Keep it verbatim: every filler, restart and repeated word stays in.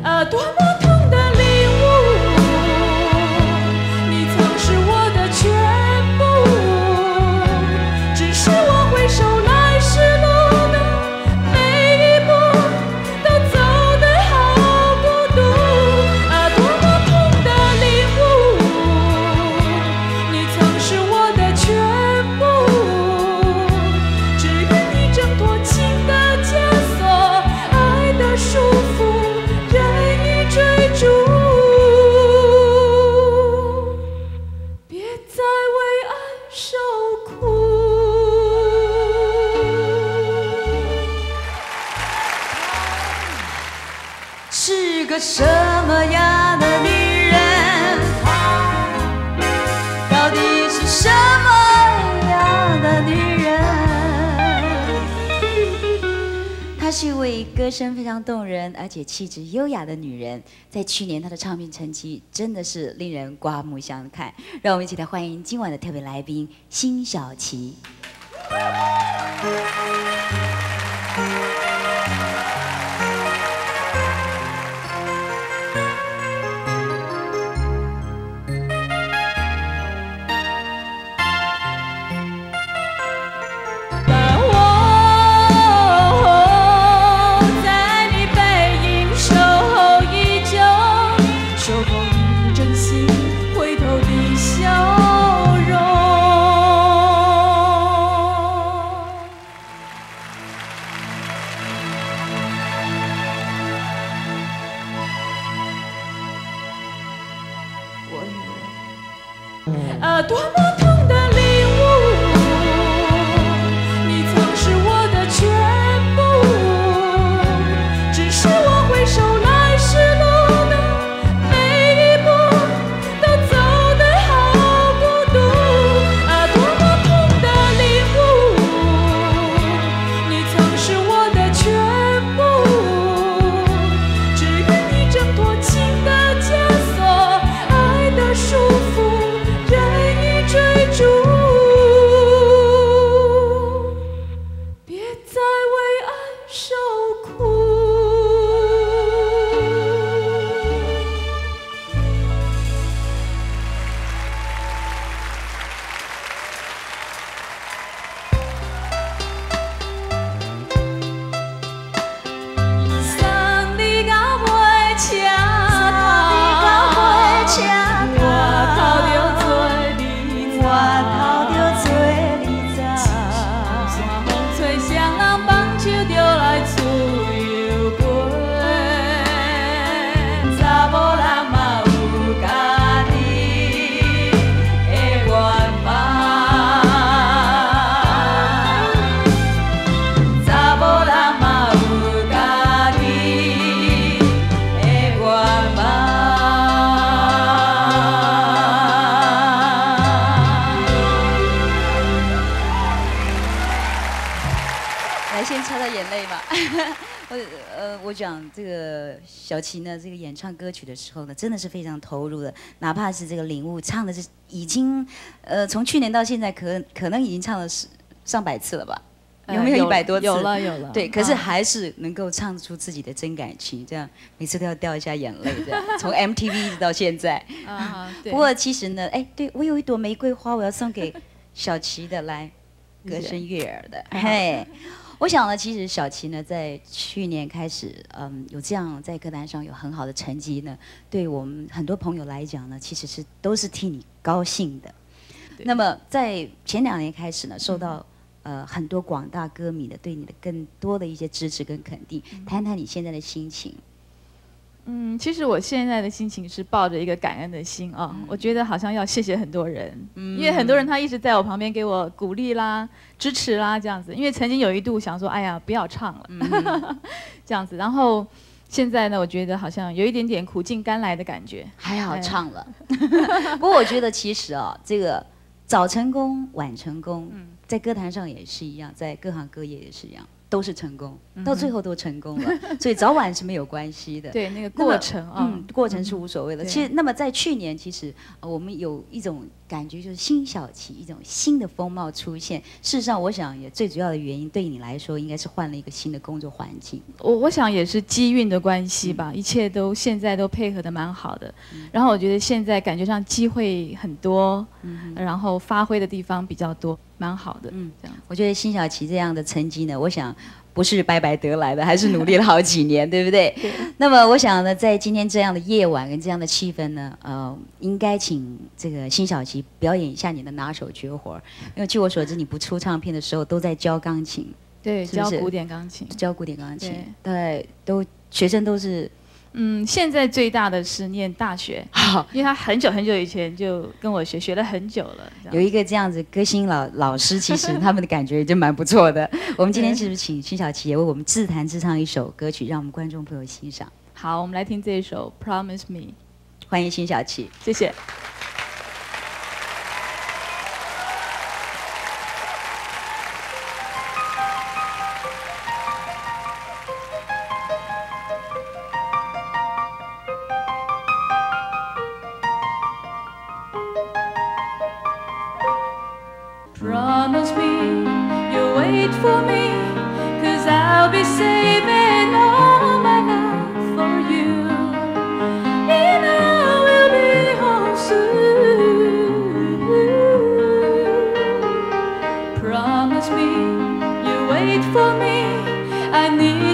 啊，多么痛的领悟，你曾是我的全部，只是我回首来时路的每一步都走得好孤独。啊，多么痛的领悟，你曾是我的全部，只愿你挣脱情的枷锁，爱的束缚。追逐，别再为爱受苦。 是个什么样的女人？到底是什么样的女人？她是一位歌声非常动人，而且气质优雅的女人。在去年，她的唱片成绩真的是令人刮目相看。让我们一起来欢迎今晚的特别来宾辛晓琪。 啊，多么痛的领悟，你曾是我的全部，只是我回首来时路的每一步都走得好孤独。啊，多么痛的领悟，你曾是我的全部，只愿你挣脱情的枷锁，爱的束缚。追逐，别再为爱受苦。送你到尾车头，我头着做你。我头着做你知，山风吹双人放手就来自由飞，查某人嘛有家己的愿望，查某人嘛有家己的愿望。 先擦擦眼泪吧。我呃，我讲这个小琪呢，这个演唱歌曲的时候呢，真的是非常投入的，哪怕是这个领悟，唱的是已经呃，从去年到现在可可能已经唱了是上百次了吧？有没有一百多次？ 有了有了。 对，可是还是能够唱出自己的真感情，这样每次都要掉一下眼泪，这样从 M T V 一直到现在。 啊，对。 不过其实呢，哎，对我有一朵玫瑰花，我要送给小琪的，来，歌声悦耳的，嘿。我想呢，其实小琪呢，在去年开始，嗯，有这样在歌坛上有很好的成绩呢，对我们很多朋友来讲呢，其实是都是替你高兴的。那么在前两年开始呢，受到呃很多广大歌迷的对你的更多的一些支持跟肯定，谈谈你现在的心情。 嗯，其实我现在的心情是抱着一个感恩的心啊，嗯、我觉得好像要谢谢很多人，嗯、因为很多人他一直在我旁边给我鼓励啦、支持啦这样子。因为曾经有一度想说，哎呀，不要唱了，嗯、这样子。然后现在呢，我觉得好像有一点点苦尽甘来的感觉。 还好唱了，不过我觉得其实啊，这个早成功晚成功，嗯、在歌坛上也是一样，在各行各业也是一样，都是成功。 到最后都成功了，所以早晚是没有关系的。 对，那个过程啊， 嗯，过程是无所谓的。 嗯其实，那么在去年，其实、呃、我们有一种感觉，就是新小琪一种新的风貌出现。事实上，我想也最主要的原因，对你来说，应该是换了一个新的工作环境。 我我想也是机运的关系吧，嗯、一切都现在都配合的蛮好的。嗯、然后我觉得现在感觉上机会很多，嗯、然后发挥的地方比较多，蛮好的。嗯，这样我觉得辛晓琪这样的成绩呢，我想不是白白得来的，还是努力了好几年，对不对？对。那么我想呢，在今天这样的夜晚跟这样的气氛呢，呃，应该请这个辛晓琪表演一下你的拿手绝活。因为据我所知，你不出唱片的时候都在教钢琴， 对， 是不是教古典钢琴， 教古典钢琴，对，都学生都是。 嗯，现在最大的是念大学，因为他很久很久以前就跟我学，学了很久了。 有一个这样子歌星老老师，其实他们的感觉也就蛮不错的。我们今天是不是请辛晓琪也为我们自弹自唱一首歌曲，让我们观众朋友欣赏？ 好，我们来听这一首《Promise Me》。 欢迎辛晓琪， 谢谢。 Promise me you'll wait for me, 'cause I'll be saving all my love for you, and I will be home soon. Promise me you'll wait for me, I need